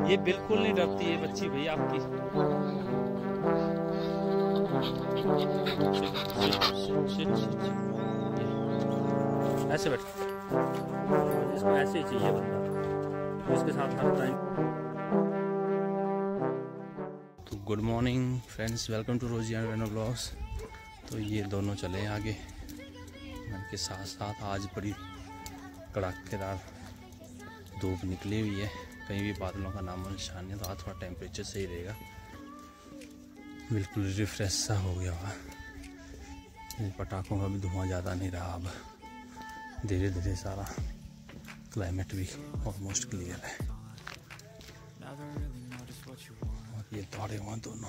ये बिल्कुल नहीं डरती है बच्ची भैया आपकी। ऐसे बैठ, इसको ऐसे ही चाहिए बंदा, इसके साथ हर टाइम। तो good morning friends, welcome to Rosie and Reno blogs. तो ये दोनों चले हैं आगे के साथ साथ। आज बड़ी कड़ाकेदार धूप निकली हुई है, कहीं भी बादलों का नामो निशान नहीं। तो आज थोड़ा टेम्परेचर सही रहेगा, बिल्कुल रिफ्रेश सा हो गया हुआ। पटाखों का भी धुआं ज़्यादा नहीं रहा, अब धीरे धीरे सारा क्लाइमेट भी ऑलमोस्ट क्लियर है। और ये दौड़े हुए दोनों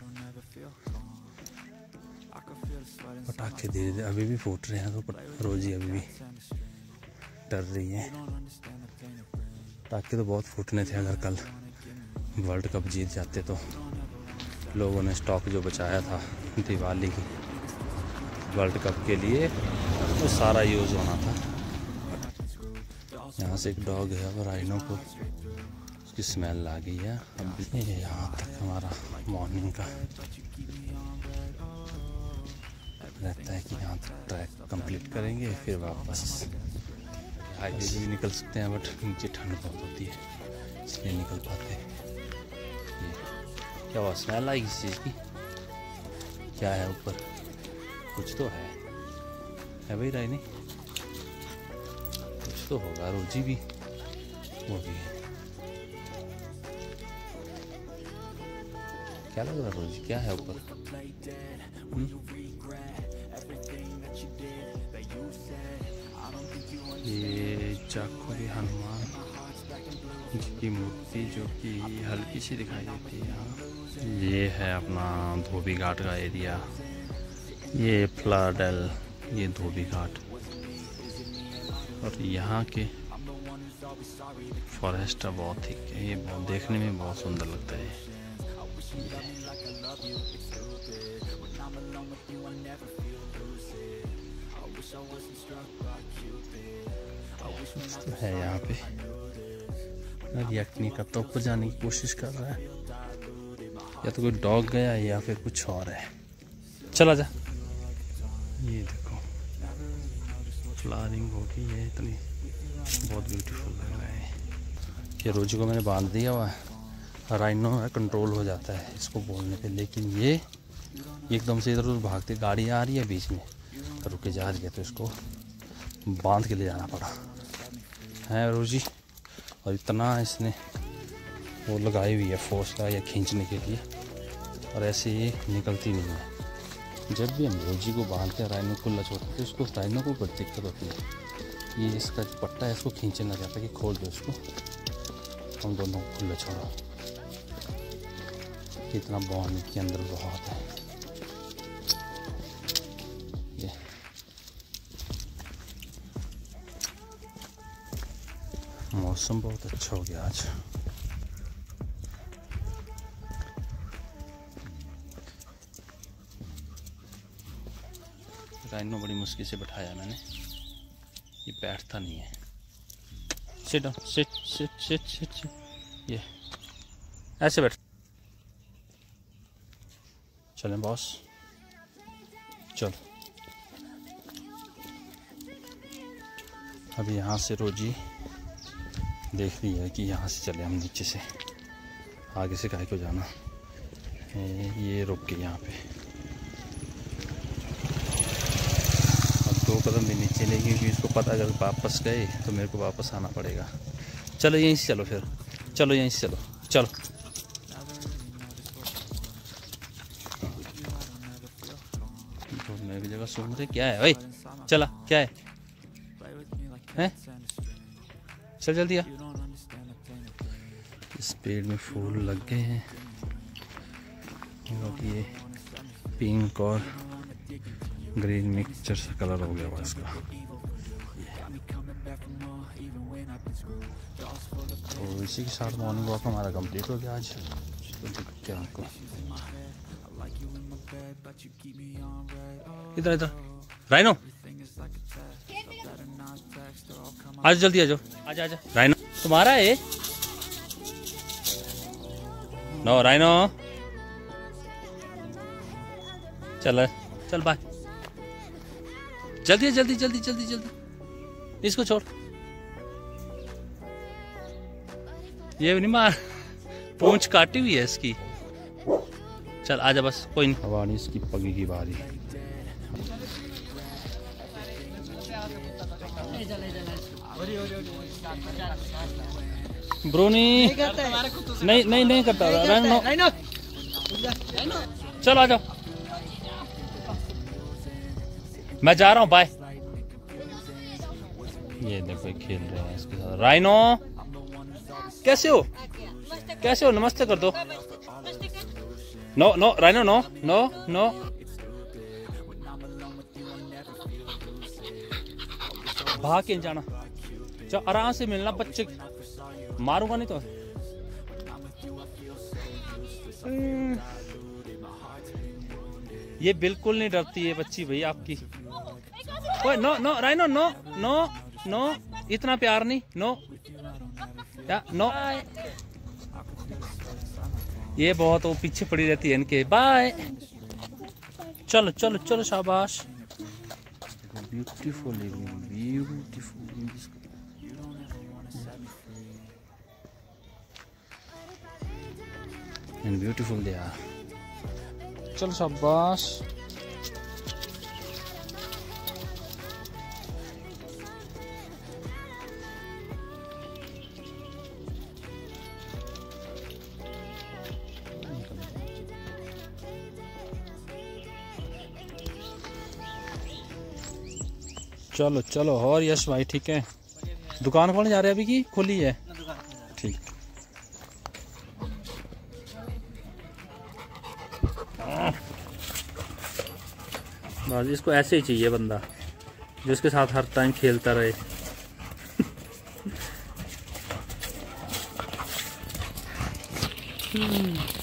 पटाखे धीरे धीरे अभी भी फूट रहे हैं। तो रोजी अभी भी डर रही है। पटाखे तो बहुत फूटने थे, अगर कल वर्ल्ड कप जीत जाते तो लोगों ने स्टॉक जो बचाया था दिवाली की वर्ल्ड कप के लिए वो सारा यूज़ होना था। यहाँ से एक डॉग है और राइनो को उसकी स्मेल आ गई है। अब यहाँ तक हमारा मॉर्निंग का रहता है कि यहाँ तक ट्रैक कंप्लीट करेंगे, फिर वापस हाईवे से भी निकल सकते हैं, बट नीचे ठंड बहुत होती है इसलिए निकल पाते हैं। ये क्या हुआ, स्मेल आई किसी चीज़ की? क्या है ऊपर? कुछ तो है भाई राइनी, कुछ तो होगा। रोजी भी वो भी है। क्या लग रहा है रोजी, क्या है ऊपर? ये जाखोरी हनुमान जी की मूर्ति जो कि हल्की सी दिखाई देती है यहाँ। ये है अपना धोबी घाट का एरिया, ये फ्लाडेल, ये धोबी घाट। और यहाँ के फॉरेस्ट बहुत ही, ये बहुत देखने में बहुत सुंदर लगता है। तो है यहाँ पे रिएक्ट नहीं करता, ऊपर जाने की कोशिश कर रहा है। या तो कोई डॉग गया है या फिर कुछ और है। चला जा। ये देखो फ्लावरिंग होगी, ये इतनी बहुत ब्यूटीफुल लग रहा है। ये रोजी को मैंने बांध दिया हुआ है, राइनो है कंट्रोल हो जाता है इसको बोलने पे, लेकिन ये एकदम से इधर उधर भागती, गाड़ी आ रही है बीच में रुके जा रही है, तो इसको बांध के ले जाना पड़ा है रोजी। और इतना इसने वो लगाई हुई है फोर्स का या खींचने के लिए, और ऐसे ये निकलती नहीं है। जब भी हम रोजी को बांधते हैं राइनो खुला छोड़ते हैं तो उसको राइनो को बड़ी दिक्कत होती है। ये इसका जो पट्टा है इसको खींचना चाहता है कि खोल दो इसको, हम दोनों को खुला छोड़ो। कितना बॉन्ड के अंदर बहुत है। ये मौसम बहुत अच्छा हो गया आज। राइनो बड़ी मुश्किल से बैठाया मैंने, ये बैठता नहीं है। Sit down, sit sit sit sit sit. ये ऐसे बैठ। चलें बॉस, चल। अभी यहाँ से रोजी देख रही है कि यहाँ से चले हम नीचे से, आगे से काहे को जाना। ये रुक के यहाँ पे अब 2 कदम भी नीचे लेगी, क्योंकि इसको पता अगर वापस गए तो मेरे को वापस आना पड़ेगा। चलो यहीं से चलो, फिर चलो यहीं से चलो, चलो। घूमने की जगह सुन रहे क्या है भाई? चला, क्या है? हैं? चल जल्दी आ। इस पेड़ में फूल लग गए हैं, और ये पिंक और ग्रीन मिक्सचर सा कलर हो गया हुआ इसका। तो इसी के साथ मॉर्निंग वॉक हमारा कंप्लीट हो गया आज। तो दिखते हैं आपको इधर इधर। राइनो आज जल्दी आ जाओ, आजा आजा। राइनो तुम्हारा है, नो राइनो, चल चल बाय, जल्दी जल्दी जल्दी जल्दी जल्दी, इसको छोड़, ये भी नहीं मार, पूंछ काटी हुई है इसकी। चल आजा बस, कोई नहीं। हवानी इसकी पगी की बारी। ब्रोनी नहीं नहीं नहीं करता, राइनो चल आ जाओ, मैं जा रहा हूँ, बाय। ये देखो खेल रहे हैं इसके साथ। राइनो कैसे हो, कैसे हो, नमस्ते कर दो। No no Rhino, no no no, भाग के जाना, चल आराम से मिलना, बच्चे मारूंगा नहीं तो। ये बिल्कुल नहीं डरती है बच्ची भाई आपकी। ओए no no Rhino, no no no, इतना प्यार नहीं, नो या नो। ये बहुत वो पीछे पड़ी रहती है इनके। बाय, चलो चलो चलो, शाबाश। Beautiful beautiful and beautiful they are. चलो शाबाश। चलो चलो, और यश भाई ठीक है? दुकान खोलने जा रहे हैं अभी की खुली है? ठीक। बस इसको ऐसे ही चाहिए बंदा जिसके साथ हर टाइम खेलता रहे।